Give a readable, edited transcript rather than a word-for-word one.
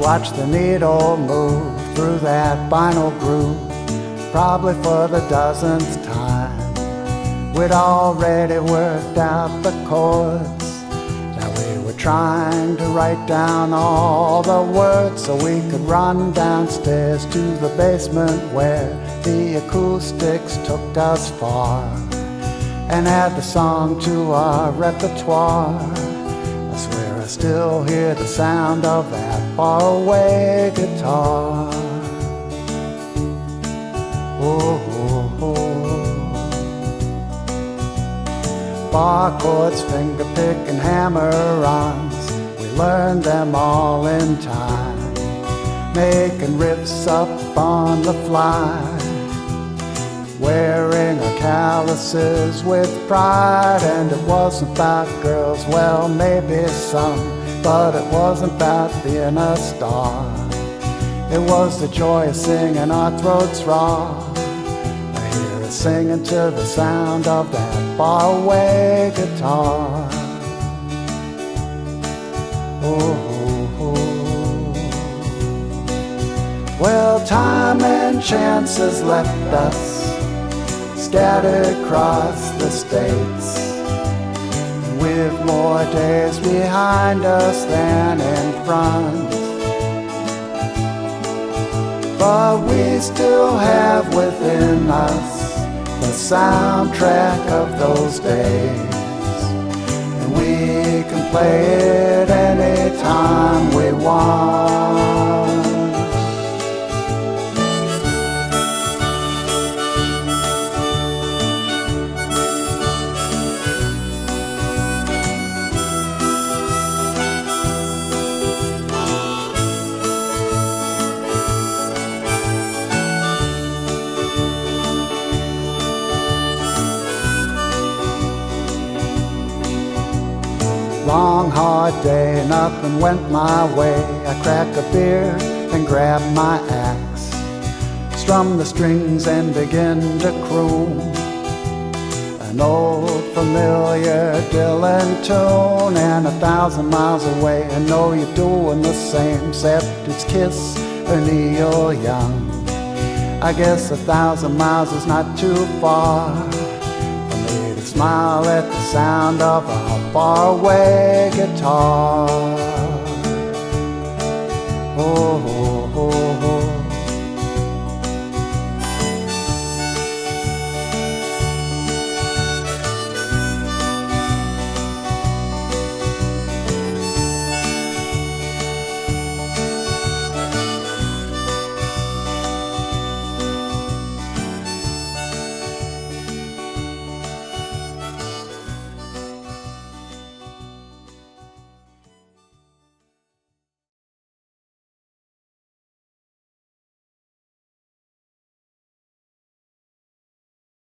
watch the needle move through that vinyl groove, probably for the dozenth time. We'd already worked out the chords. Now we were trying to write down all the words so we could run downstairs to the basement where the acoustics took us far, and add the song to our repertoire. I swear I still hear the sound of that faraway guitar. Oh, oh, oh. Bar chords, finger pick and hammer-ons, we learned them all in time, making riffs up on the fly, wearing our calluses with pride. And it wasn't about girls, well, maybe some, but it wasn't about being a star. It was the joy of singing our throats raw. I hear us singing to the sound of that faraway guitar. Oh, oh, oh. Well, time and chances left us scattered across the states, with more days behind us than in front. But we still have within us the soundtrack of those days, and we can play it anytime we want. Long, hard day, nothing went my way. I crack a beer and grab my axe, strum the strings and begin to croon an old familiar Dylan tune. And 1,000 miles away, I know you're doing the same, except it's Kiss or Neil Young. I guess 1,000 miles is not too far for me to smile at the sound of a faraway guitar. Oh, oh.